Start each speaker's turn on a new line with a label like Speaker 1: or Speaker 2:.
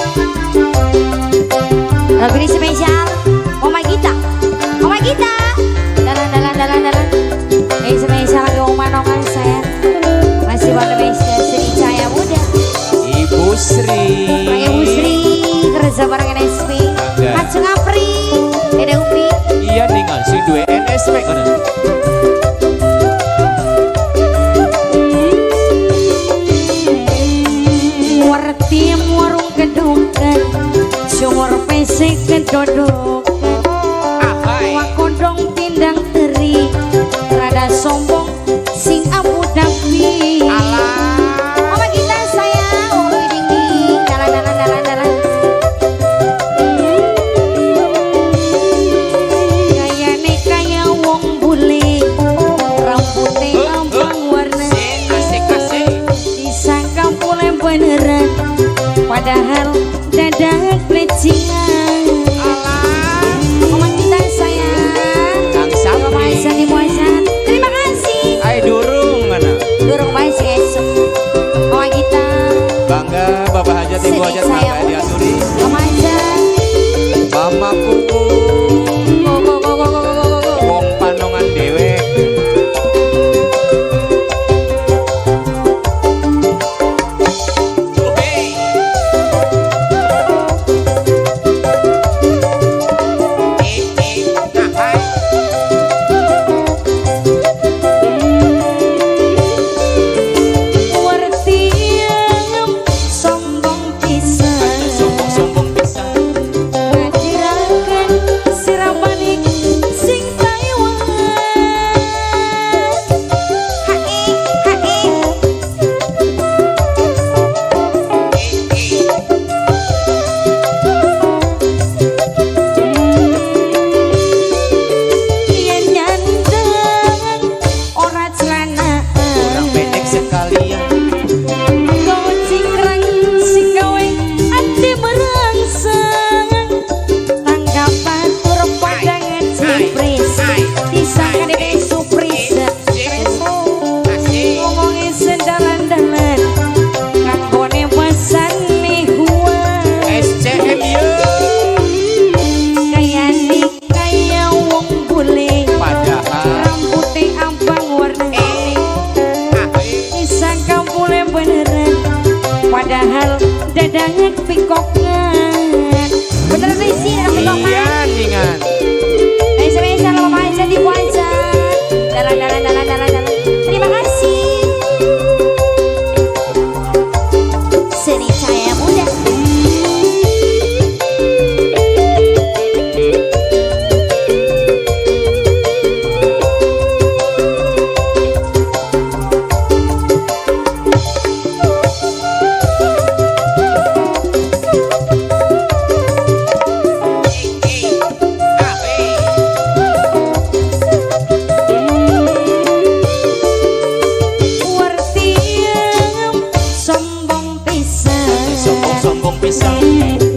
Speaker 1: Lagu ini spesial Oma Gita. Oma Gita. Dalan. Ini spesial lagu Oma Nongan saya. Masih pada Sri Cahaya Muda.
Speaker 2: Ibu Sri.
Speaker 1: Ibu Sri kerja bareng NSP. Kacung Apri. Dede Upi.
Speaker 2: Iya dengan si dua NSP kan.
Speaker 1: Warti warung kedukan. Sumur pesek kedodok. Wakodong pindang teri. Rada sombong sing amu dapi. Oma Gita sayang. Oh ding dalan. Kayane kaya wong bule. Rambutnya ambang warna.
Speaker 2: Asik.
Speaker 1: Disangka pule beneran. Padahal dadak plecingan. Oma Gita sayang.
Speaker 2: Kang Sakti.
Speaker 1: Puasa di puasa. Terima kasih.
Speaker 2: Ay durung mana?
Speaker 1: Durung baik si esok. Oma Gita.
Speaker 2: Bangga Bapak Hajat Ibu Hajat
Speaker 1: Sedih
Speaker 2: bangga
Speaker 1: saya.
Speaker 2: diaturi.
Speaker 1: Oma Hajat.
Speaker 2: Mamaku wong panongan dewek. Sombong pisan.
Speaker 1: Ngajirakan sirabanik sing Taiwan. Hae. Yen nyandang ora celana.
Speaker 2: Kurang pendek sekalian.
Speaker 1: Kau cingkrang sing gawe ati merangsang. Tanggapan tur padangan cipris. Disangka dede surprise. Ngomongin sedalan-dalan. Kanggone pesane huan.
Speaker 2: SCM yo.
Speaker 1: Kaya wong bule.
Speaker 2: Padahal
Speaker 1: Rambutnya ambang warna-warni. Disangka bule beneran. Padahal dadangan pikokan. Beneran isi pikokan.
Speaker 2: iya ningan.
Speaker 1: Spesial Mama aja di puasa. Dalan. Terima kasih. Seni Cahaya Muda. Warti sombong pisan.
Speaker 2: Sombong pisan.